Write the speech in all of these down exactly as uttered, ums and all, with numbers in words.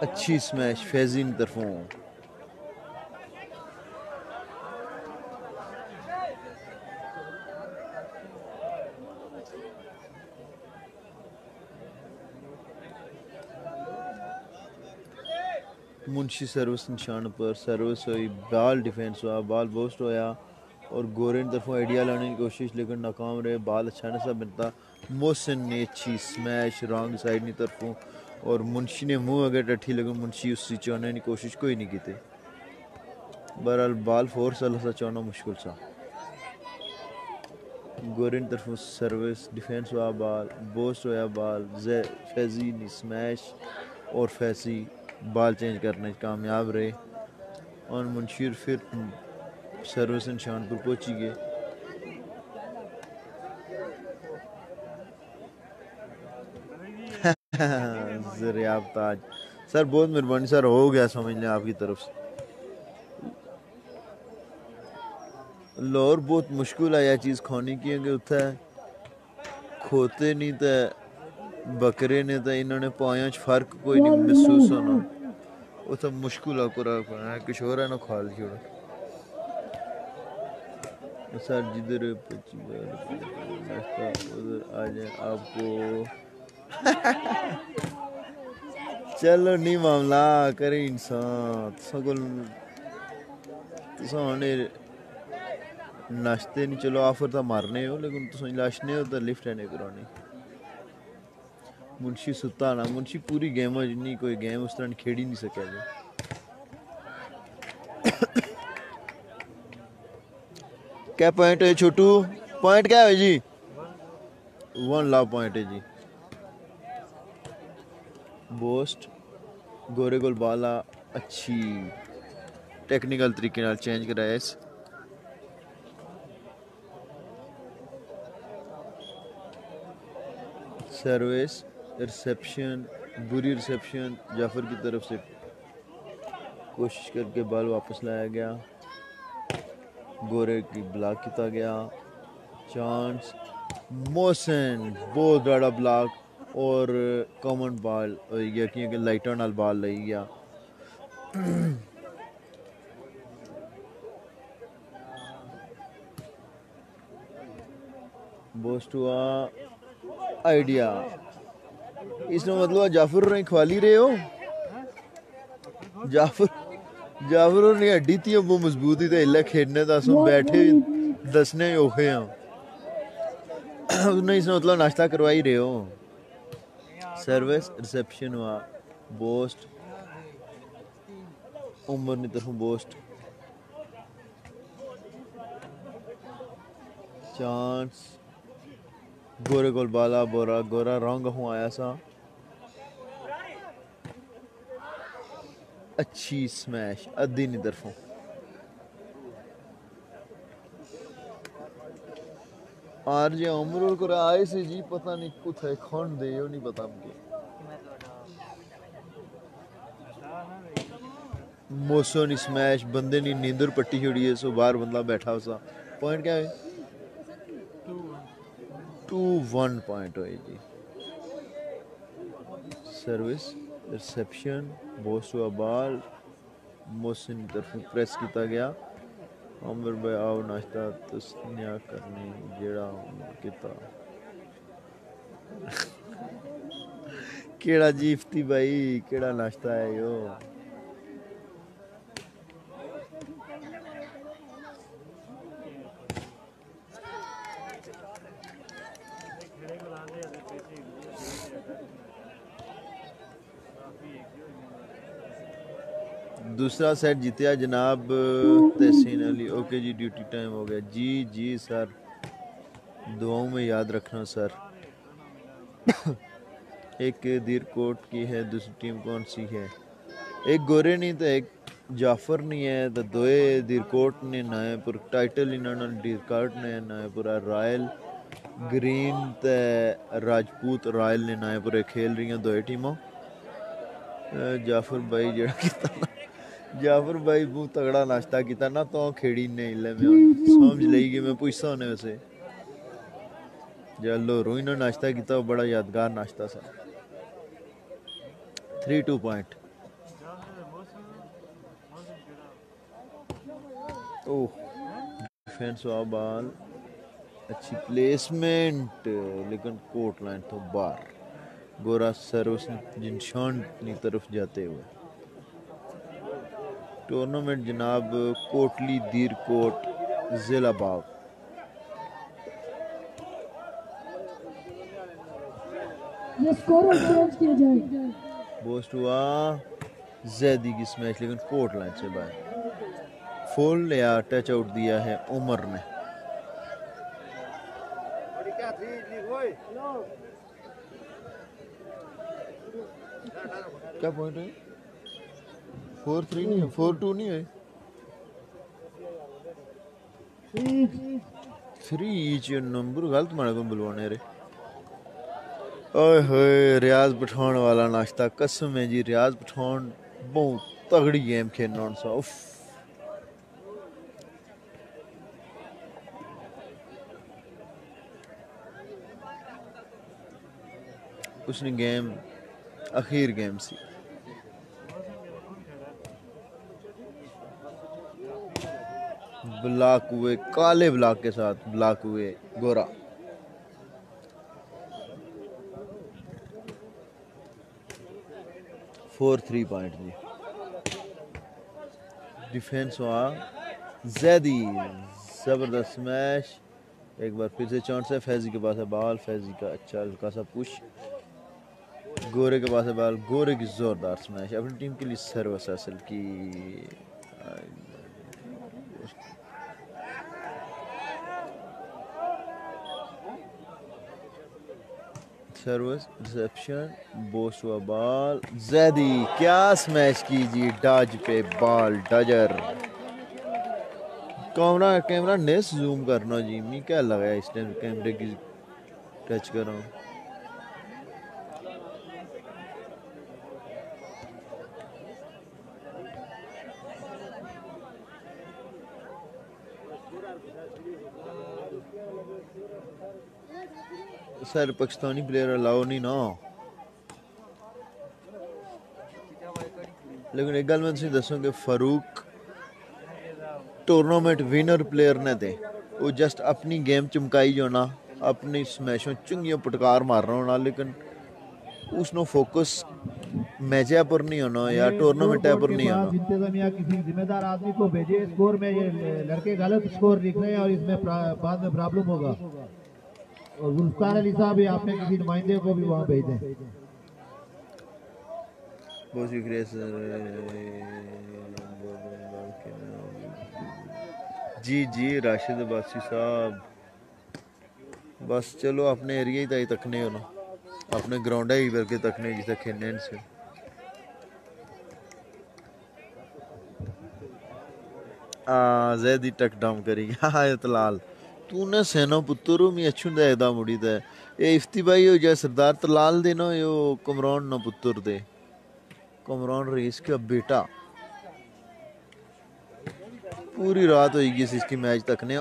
अच्छी स्मैश फैजी की तरफों। मुंशी सर्विस निशान पर सर्विस हुई, बॉल डिफेंस हुआ, बॉल बोस्ट होया और गोरे की तरफों आइडिया लाने की कोशिश लेकिन नाकाम रहे। बॉल अच्छा नहीं सा बनता। मोहसिन ने अच्छी स्मैश रॉन्ग साइड की तरफों और मुंशी ने मुंह अगर टट्ठी लेकिन मुंशी उससे चाहने की कोशिश कोई नहीं की थी। बहरहाल बॉल फोर साल सा चाहना मुश्किल सा। गोरे की तरफों सर्विस डिफेंस हुआ, बॉल बोस्ट होया, बॉल फैजी ने स्मैश और फैजी बॉल चेंज करने कामयाब रहे और मुंशीर फिर सर्विस निशान पर पहुंची गए। ज़रियाब ताज सर बहुत मेहरबानी सर, हो गया समझ लें आपकी तरफ से। लाहौर बहुत मुश्किल है यह चीज़ खाने की कि उत्थे खोते नहीं तो बकरे ने तो इन्होंने पाया फर्क कोई नहीं महसूस होना। उत्थे मुश्किल है पूरा कुछ और है ना खा ली छोड़ा सर जिधर उधर आ जाए आपको। चलो नहीं मामला करे इंसान सगुल नाश्ते नहीं। चलो ऑफर तो मारने हो लेकिन तुम लाशने हो तो लिफ्ट है नहीं करानी। मुंशी सुता ना मुंशी पूरी गेम जिन्नी कोई गेम उस तरह खेड़ी नहीं सके जी। क्या पॉइंट है छोटू? पॉइंट क्या है जी? वन लाभ पॉइंट है जी। बोस्ट गोरे गोल बाला अच्छी टेक्निकल तरीके नाल चेंज कराया इस सर्विस रिसेप्शन बुरी रिसेप्शन जाफर की तरफ से कोशिश करके बॉल वापस लाया गया। गोरे की ब्लॉक किया गया। चांस मोहसिन बहुत बड़ा ब्लॉक और कॉमन बॉल गया क्योंकि लाइटर नाल बॉल लाई गया। बोस्ट हुआ आइडिया। इसमें मतलब जाफर ने खवाली रहे हो। जाफर जाफर ने हड्डी थी वो मजबूती तो इला खेलने का सो बैठे दसने औखे हैं। उसने इसमें मतलब नाश्ता करवा ही रहे हो। सर्विस रिसेप्शन हुआ बोस्ट उमर की तरफ बोस्ट चांस गोरे गोल बाला बोरा गोरा रंग हूँ आया सा अच्छी स्मैश अद्धी नी तरफों। आर जे उमर को आए से जी पता नहीं कुछ है खंड दे यो नहीं पता मुझे। मोसो स्मैश बंदे ने नींदर पट्टी छोड़ी है सो बाहर बंदा बैठा सा। पॉइंट क्या है? टू वन पॉइंट हो जी। सर्विस रिसेप्शन बोस्ट हुआ बॉल मोहसिन की तरफ प्रेस किया गया। अमर भाई आओ नाश्ता तस्निया करनी जेड़ा किता केड़ा जीफती भाई केड़ा नाश्ता है यो। दूसरा सेट जीतिया जनाब तहसीन अली। ओके जी ड्यूटी टाइम हो गया जी जी सर दुआओं में याद रखना सर। एक दीर कोट की है दूसरी टीम कौन सी है? एक गोरे नहीं तो एक जाफर नहीं है तो दोए दीरकोट ने नायपुर टाइटल इन्होंने दीरकोट ने नायपुरा रॉयल ग्रीन ते राजपूत रॉयल ने नायपुर खेल रही हैं दो टीमों। जाफर भाई जड़ा किता जाफर भाई बहुत तगड़ा नाश्ता किया ना तो खेड़ी ने इले में समझ लई कि मैं पूछता होने वैसे जलो रोइनो नाश्ता किया बड़ा यादगार नाश्ता सा। Three two point oh, defence वाला बॉल, अच्छी प्लेसमेंट, लेकिन कोर्ट लाइन तो बाहर। गोरा सर्विस जिनशान की तरफ जाते हुए। टूर्नामेंट जनाब कोटली दीर कोट जिला बाग। ये स्कोर चेंज किया जाए। बोस्ट हुआ जैदी की स्मैश, लेकिन कोर्ट लाइन से बाहर। फुल या टच आउट दिया है उमर ने। क्या पॉइंट है? फोर थ्री नहीं है, फोर टू नहीं है, थ्री ईच नंबर गलत मारे को बुलवाने रे। ओए होए, रियाज पठान वाला नाश्ता, कसम है जी, रियाज पठान बहुत तगड़ी गेम खेलना सा। उफ, उसने गेम आखिर गेम सी। ब्लॉक हुए, काले ब्लॉक के साथ ब्लॉक हुए गोरा। फोर थ्री पॉइंट जी। डिफेंस हुआ जैदी, जबरदस्त स्मैश। एक बार फिर से चांस है, फैजी के पास है बॉल, फैजी का अच्छा हल्का सा पुश। गोरे के पास है बॉल, गोरे की जोरदार स्मैश, अपनी टीम के लिए सर्विस हासिल की। सर्विस रिसेप्शन, बोस्ट हुआ बॉल, जैदी क्या स्मैश की जी, डज पे बॉल, डजर। कैमरा कैमरा ने जूम करना जी, मी क्या लगाया इस टाइम कैमरे की टच कर रहा हूँ। सर पाकिस्तानी प्लेयर अलाउ नहीं ना, लेकिन एक गल मैं तुझे दसूं कि फारूक टूर्नामेंट विनर प्लेयर ने थे। वो जस्ट अपनी गेम चमकाई जो ना, अपनी स्मैशों चुंगियों पटकार मार रहा होना, लेकिन उसनो फोकस मैच पर नहीं होना या टूर्नामेंट पर नहीं होना। इंतजामिया किसी जिम्मेदार आदमी को भेजे, स्कोर में ये लड़के गलत स्कोर लिख रहे हैं और इसमें बाद में प्रॉब्लम होगा। और जुल्फकार अली साहब, आपने किसी नुमाइंदे को भी वहाँ भेज दें। बहुत शुक्रिया सर। जी जी राशिद अब्बासी साहब, बस चलो अपने एरिया ही ताई तकने हो ना, अपने ग्राउंड ही करके तकने जिसे खेलने से। आ जैदी टक डाउन करेगी। हाँ तलाल तूने सेना पुत्रो मी अच्छू देखदा मुड़ी दे, ये इफ्ती भाई हो जा सरदार तलाल दे ना, यो कमरान ना पुत्र दे, कमरान रईस का बेटा। पूरी रात होगी इसकी मैच तकने।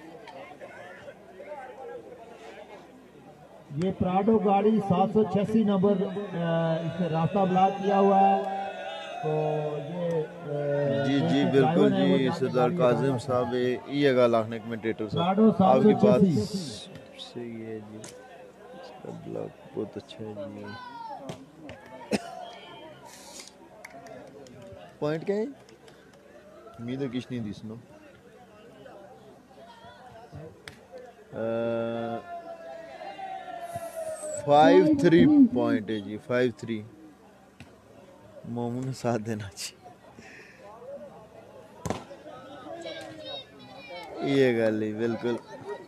ये प्राडो गाड़ी सात सौ छियासी नंबर, इसने रास्ता ब्लॉक किया हुआ है, तो ये जी जी बिल्कुल जी सरदार काजिम साहब, ये गल आखने कमेंटेटर साहब आपकी बात सही है जी, इसका ब्लॉक बहुत अच्छा है जी। पॉइंट क्या है? मी तो किश नहीं दिसनो। फाइव थ्री पॉइंट है जी, फाइव थ्री। मोमू ने साथ देना चाहिए, ये गल ही बिल्कुल।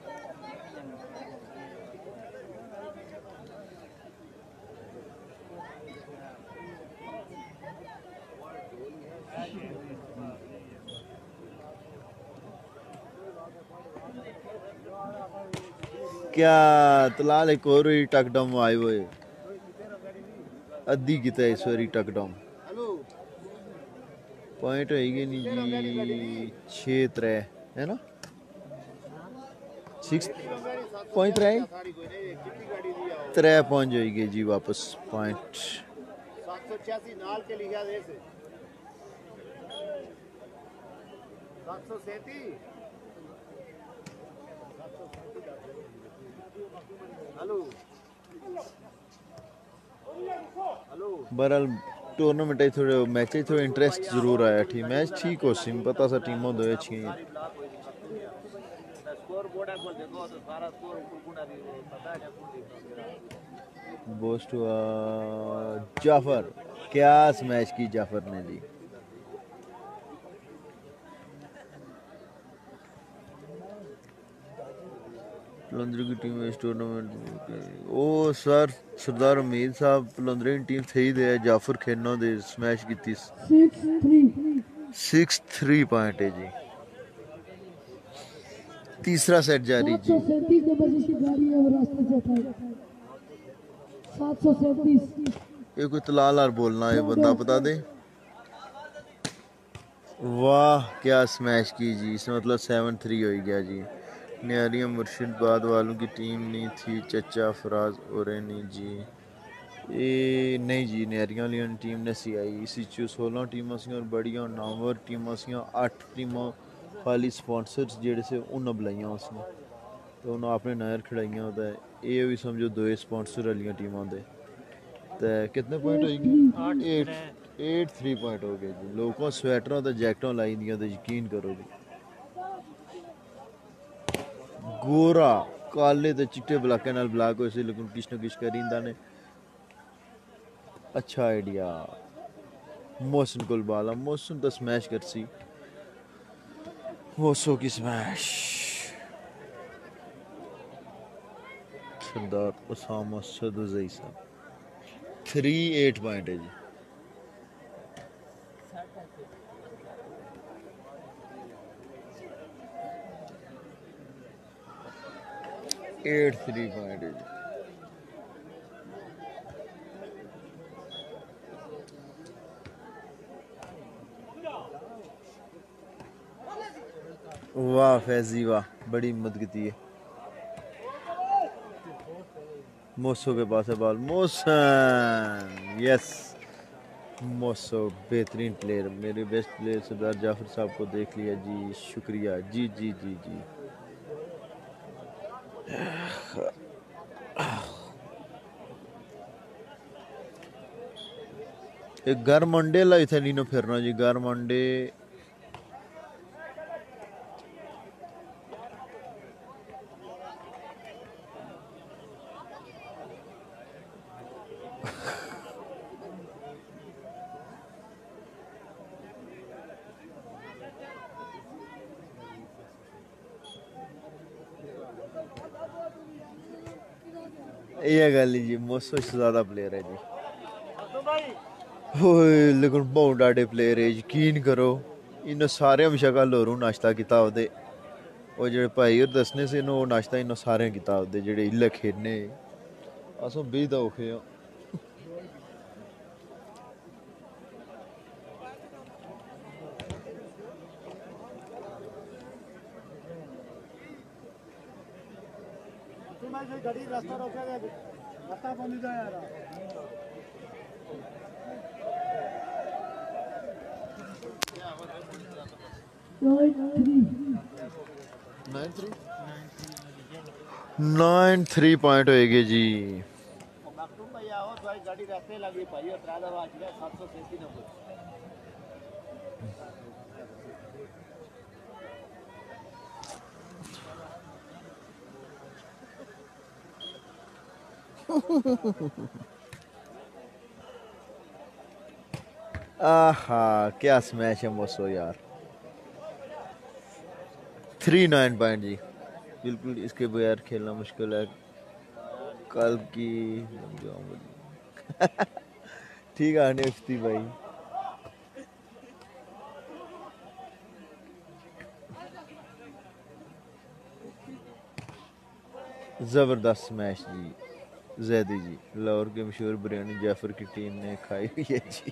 क्या तलाल एक और ही टकडाउन आए हुए, अद्धी किता इस बारी टकडाउन। पॉइंट होएगी नहीं जी, छः त्रै है ना, सिक्स पॉइंट रहे, त्रै पहुंच जाएगी जी वापस पॉइंट। बहरहाल टूर्नामेंट थोड़े मैच थोड़े इंटरेस्ट जरूर आया ठीक मैच ठीक हो सी पता सा टीमों दो अच्छी बोस्ट हुआ जाफर क्या स्मैश की जाफर ने जी पलंदरी की टीम इस टूर्नामेंट ओ सर सरदार उम्मीद साहब पलंदरी की टीम थी दे जाफर खेनो दे स्मैश की थी six three six three point है जी तीसरा सेट जारी सात जी सौ सैंतीस नंबर जिसकी गाड़ी है वो रास्ते से हटाए सात सौ सैंतीस ये कोई तलाल आर बोलना है बंदा बता दे वाह क्या स्मैश की जी इसमें मतलब सेवन थ्री हो गया जी न्यारिया मुर्शिदाबाद वालों की टीम नहीं थी चचा फराज और नहीं जी ये नहीं जी न्यारिया वाली टीम ने सी आई इसी चो सोलह टीम सी और बड़िया नामवर टीम सी अठ टीम खाली स्पॉन्सर्स जेड़े से उन्हें बुलाइया उसने तो उन्हें अपने नायर खड़ाइया तो ये भी समझो दो स्पॉन्सर वाली टीमों के तो कितने पॉइंट होगी एट एट थ्री पॉइंट हो गए जी लोगों स्वेटरों तो जैकटों लाई दियाँ तो यकीन करो जी गोरा काले तो चिट्टे ब्लाके नाल ब्लैक हो सी लेकिन किश न किश करींदा ने अच्छा आइडिया मोहसिन को बाला मोहसिन तो स्मैश कर सी मोसो की स्मैश सरदार उसामा सदुजई साहब थ्री एट पॉइंट है जी एट थ्री पॉइंट है जी वाह फैजी वाह बड़ी हिम्मत की है मोसो के पास है बॉल मोसन यस मोसो बेहतरीन प्लेयर मेरे बेस्ट प्लेयर सरदार जाफर साहब को देख लिया जी शुक्रिया जी जी जी जी एक घर मंडे ला इथे नीनो फिरना जी घर मंडे ये गल जी मोसो ज्यादा प्लेयर है जी ओए लेकिन बहुत डाडे प्लेयर है यकीन करो इन सारे शक्ल होरू नाश्ता किया ओदे वो जेडे भाई और दसने से नो नाश्ता इन सारे किया ओदे जेडे इल्ले खेलने असों बेदा औखे आ गाड़ी रास्ता रोका गया रास्ता बंद हो यार नाइन थ्री पॉइंट होएगी जी गाड़ी रास्ते लगी भाई और त्रादा आज गया सात सौ सैंतीस नंबर आहा क्या स्मैश है मोसो यार थ्री नाइन पॉइंट जी बिल्कुल इसके बगैर खेलना मुश्किल है कल की ठीक है नेफ्ती भाई जबरदस्त स्मैश जी जैदी जी लाहौर के मशहूर बिरयानी जाफर की टीम ने खाई हुई है जी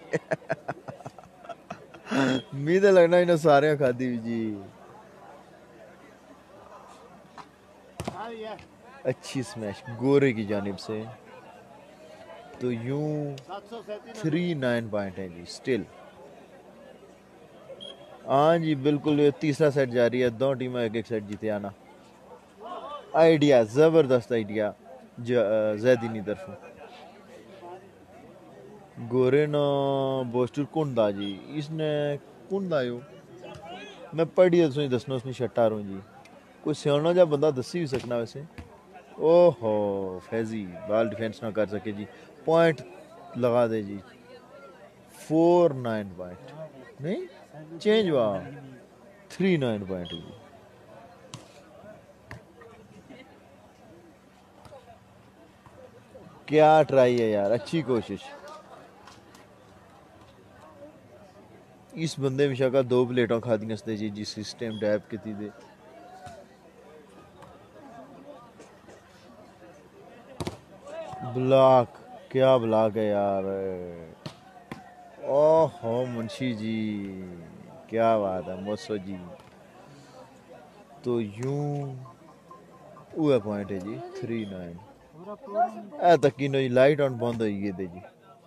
मी तो लगना इन्हें सारे खादी हुई जी अच्छी स्मैश गोरे की जानिब से तो यूं थ्री नाइन पॉइंट है जी स्टिल हाँ जी बिल्कुल, ये तीसरा सेट जारी है, दो टीमें एक एक सेट जीते आना। आइडिया ज़बरदस्त आइडिया जैदीनी तरफों गोरे न बोस्टर कुंडा जी, इसने कुंडा यो मैं पढ़ी तुसें दसना उसने शट्टा रो जी, कोई सियाना जा बंदा दसी भी सकना वैसे। ओहो फैजी बाल डिफेंस ना कर सके जी, पॉइंट लगा दे जी। फोर नाइन पॉइंट नहीं चेंज हुआ, थ्री नाइन पॉइंट जी। क्या ट्राई है यार, अच्छी कोशिश। इस बंदे मिशा का दो प्लेटों खा दी नसते जी जिस सिस्टम डैप की दे। ब्लॉक, क्या ब्लॉक है यार। ओहो मुंशी जी क्या बात है मोसो जी। तो यूं वो पॉइंट है जी थ्री नाइन। ए तक की नई लाइट ऑन बंद हो गई थी जी।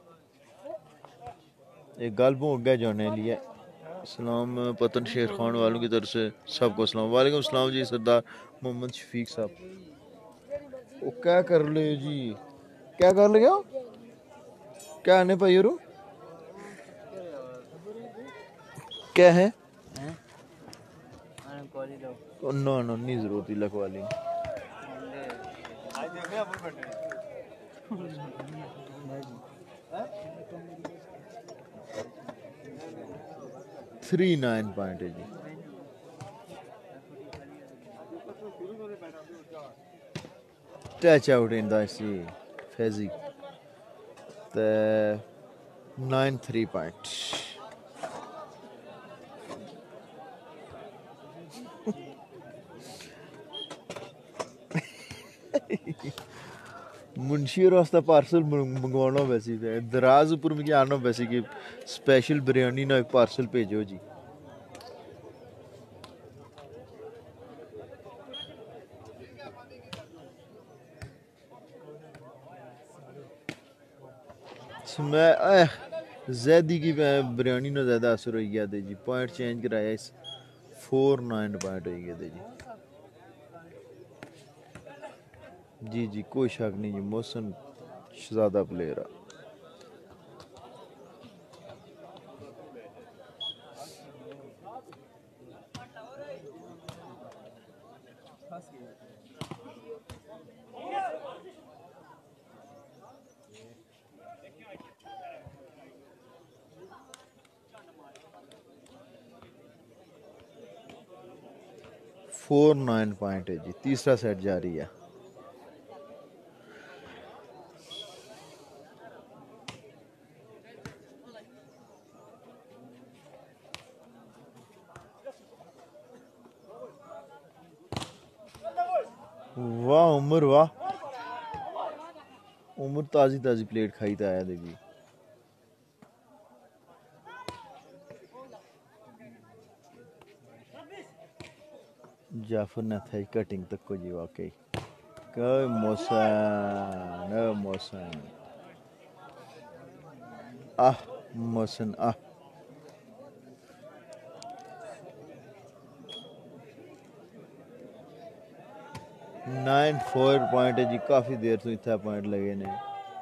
एक गल भूल गया जाने लिए। सलाम पतन शेर खान वालों की तरफ से सबको सलाम। वालेकुम सलाम जी सरदार मोहम्मद शफीक साहब। वो क्या कर ले जी, क्या कर लिया, क्या आने भाई रू क्या है? नो नो नहीं जरूरत ही लगवा ली। थ्री नाइन पॉइंट है जी। टच आउट इन दी फैजी ते नाइन थ्री पॉइंट। मुंशी रास्ता पार्सल मंगवाना वैसी है दराज ऊपर मिगी आना वैसी कि स्पेशल बिरयानी ना एक पार्सल भेजो जी। मैं जैदी की बिरयानी ना ज़्यादा असर हो गया थे जी। पॉइंट चेंज कराया इस फोर नाइन पॉइंट हो गए थे जी। जी जी कोई शक नहीं जी, मोहसन शहजादा प्लेयर है। फोर नाइन पॉइंट है जी, तीसरा सेट जारी है। वाह उमर वाह, उमर ताजी ताजी प्लेट खाई तो आया जी। जाफर ने थे कटिंग तक को जी वाकई कोई मोहसन मोहसन आह मोहसन आह। नाइन फोर पॉइंट है जी, काफ़ी देर तो इतना पॉइंट लगे ने।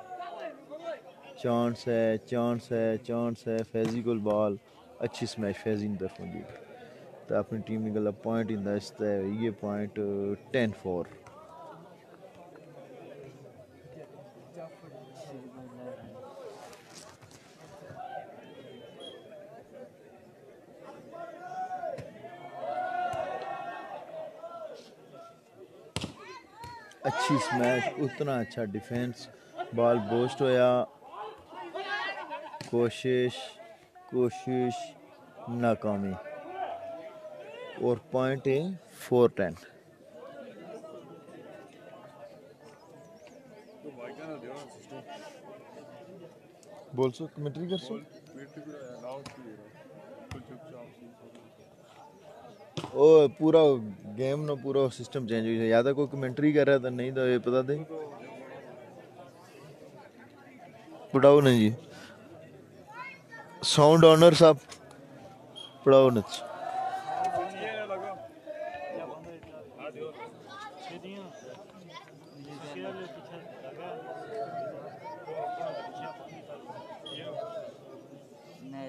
चांस है चांस है चांस है फैजी को बॉल अच्छी स्मैश फैजी की तरफों जी। तो अपनी टीम की गला पॉइंट इंदा इसता है ये पॉइंट टेन फोर। अच्छी स्मैश उतना अच्छा डिफेंस, बॉल बोस्ट होया, कोशिश कोशिश नाकामी और पॉइंट है फोर टेन। बोल सो कमेंट्री कर सो ओ पूरा गेम ना पूरा सिस्टम चेंज हुई है। या तो कोई कमेंट्री कर रहा था, नहीं तो ये पता दे पढ़ाओ नहीं जी। साउंड ऑनर साहब पढ़ाओ नच।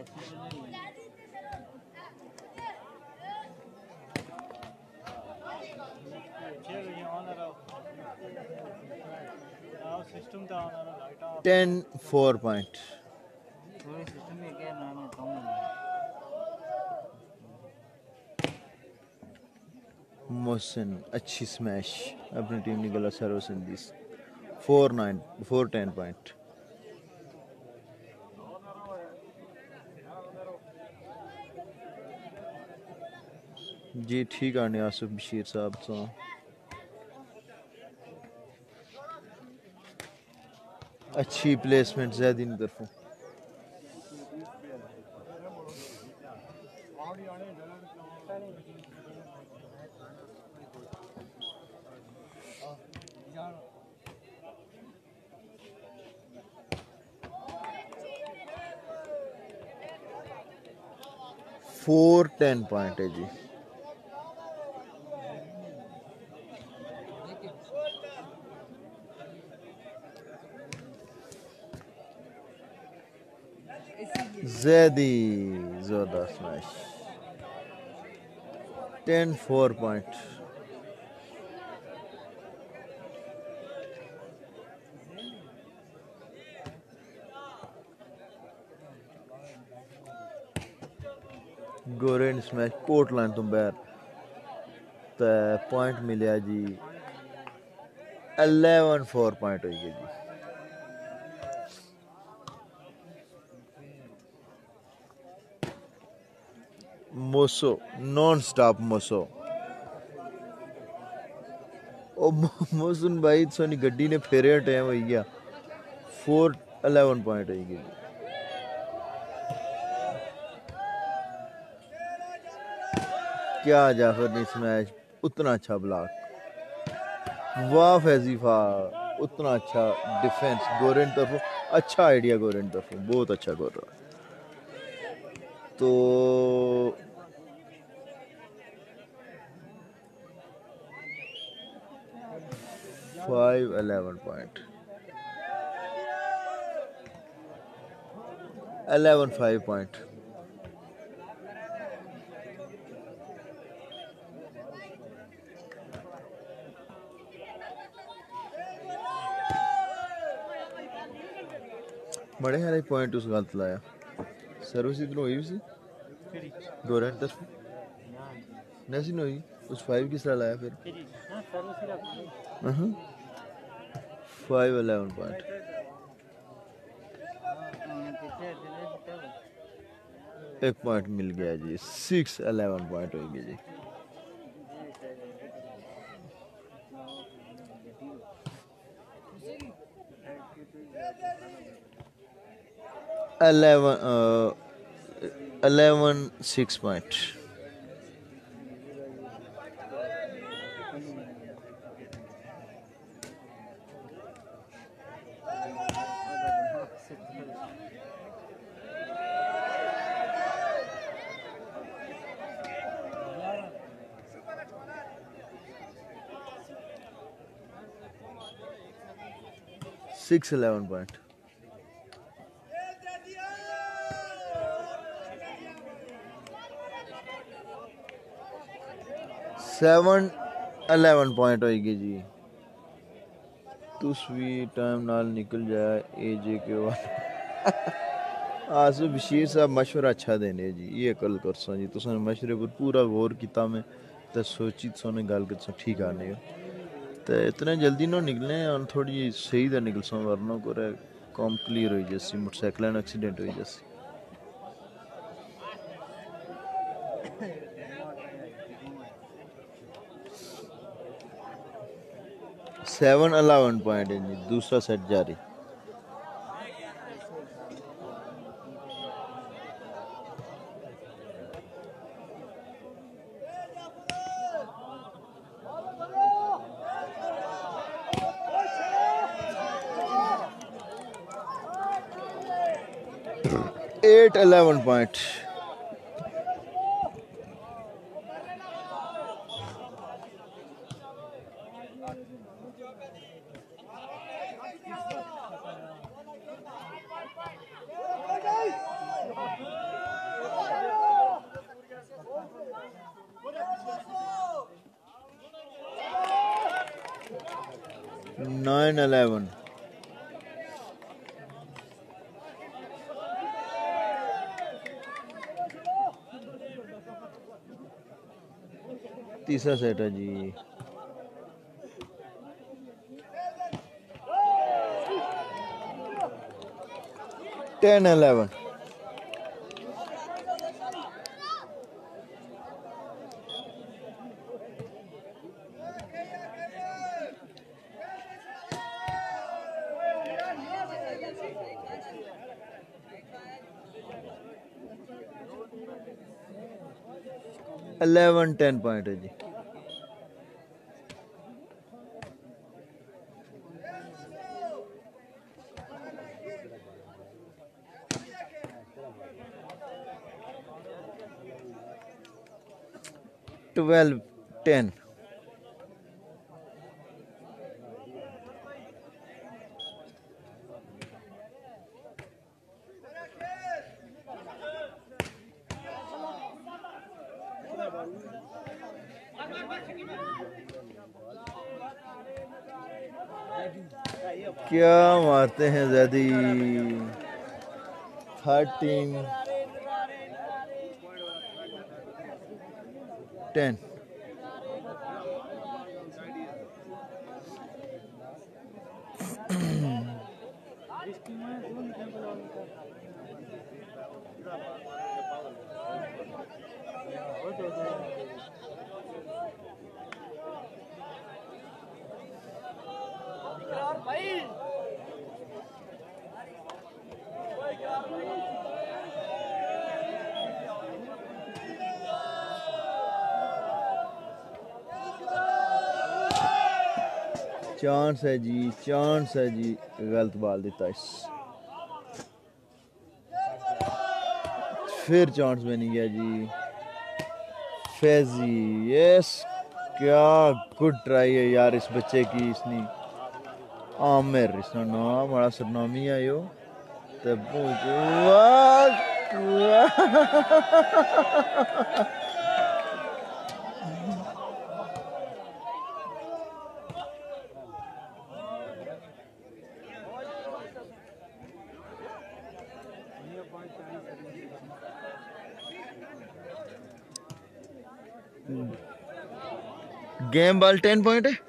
Ten four point. मोहसिन अच्छी स्मैश, अपनी टीम निकला सर्विस इन दिस four nine four ten point. जी ठीक है आसिफ बशीर साहब तो अच्छी प्लेसमेंट ज़ैदी तरफों। फोर टेन पॉइंट है जी। ज़ैदी जोरदार स्मैश। Ten four point. गोरेन स्मैश कोर्ट लाइन तो बाहर तो पॉइंट मिले जी इलेवन फोर पॉइंट हो गई जी। मोसो नॉन स्टॉप मोसो ओ मोहसिन भाई सोनी गड्डी ने फेरे टाइम हो गया फोर इलेवन पॉइंट हो गई। क्या जाफर ने स्मैश उतना अच्छा ब्लॉक। वाह फैजीफा उतना अच्छा डिफेंस गोरेन तरफ अच्छा आइडिया गोरेन तरफ बहुत अच्छा कर रहा है। तो five eleven point eleven five point. बड़े सारे पॉइंट उस गलत लाया सर्विस इधर हुई सी गोरेन तरफ नहीं हुई उस फाइव किस तरह लाया फिर फाइव इलेवन पॉइंट। एक पॉइंट मिल गया जी सिक्स इलेवन पॉइंट हो गया जी। Eleven eleven six point. Six eleven point. Seven eleven point होगी जी। तुस भी टाइम नाल निकल जाए ए जे के बाद आसिफ बशीर साहब मशवरा अच्छा देने जी ये कल करसा जी तुसां मशवरे पर पूरा गौर किता मैं तो सोची सोने गल कर ठीक आने तो इतने जल्दी ना निकले और थोड़ी सही दा निकल सो वरना को कॉम क्लियर हो जैसी मोटरसाइकिल एक्सीडेंट हो जैसी। सेवन अलावन पॉइंट है जी दूसरा सेट जारी। Eight eleven point. Nine eleven. तीसरा सेट है जी। Ten eleven. Eleven ten point है जी। Twelve ten. क्या मारते हैं ज़ैदी। Thirteen ten. चांस है जी, चांस है जी। गलत बाल देता इस। फिर चांस बन गया जी। फैजी यस। क्या गुड ट्राई है यार इस बच्चे की। इसने आमिर इसका नाम बड़ा सरनामी आयो तब वाह गेम बॉल टेन पॉइंट है।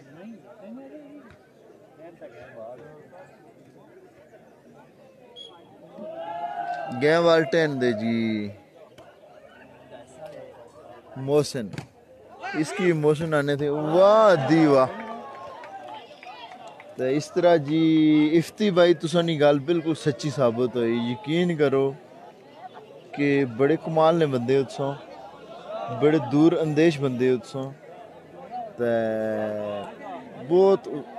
गेम बॉल टेन दे जी। मोशन इसकी मोशन आने थे। वाह दी वाह। तो इस तरह जी इफ्ती भाई तुसानी गल बिल्कुल सच्ची साबित हुई। यकीन करो कि बड़े कमाल ने बंदे उत्सों, बड़े दूर अंदेश बंदे उत्सों। बहुत